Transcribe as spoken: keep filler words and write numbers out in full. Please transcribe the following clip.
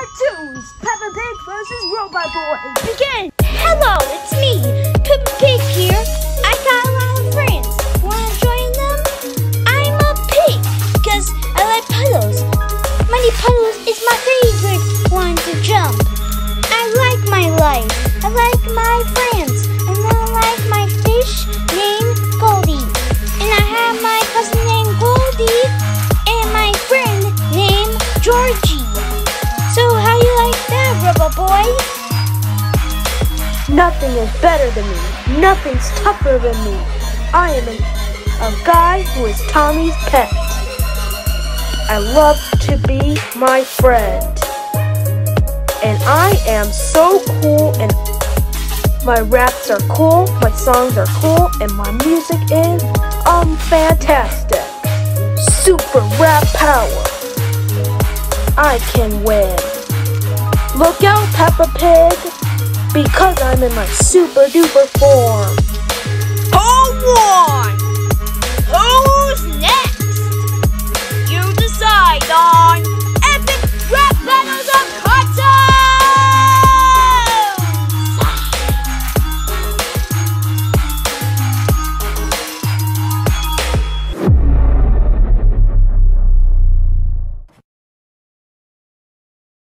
cartoons, Peppa Pig versus Robot Boy. Begin! Hello, it's me, Peppa Pig here. I got a lot of friends. Wanna join them? I'm a pig, because I like puddles. Muddy Puddles is my favorite one to jump. I like my life. I like my friends. And then I like my fish named Goldie. And I have my cousin named Goldie and my friend named Georgie. So how you like that, Robot Boy? Nothing is better than me. Nothing's tougher than me. I am a, a guy who is Tommy's pet. I love to be my friend. And I am so cool, and my raps are cool, my songs are cool, and my music is um fantastic. Super rap power. I can win. Look out, Peppa Pig, because I'm in my super duper form.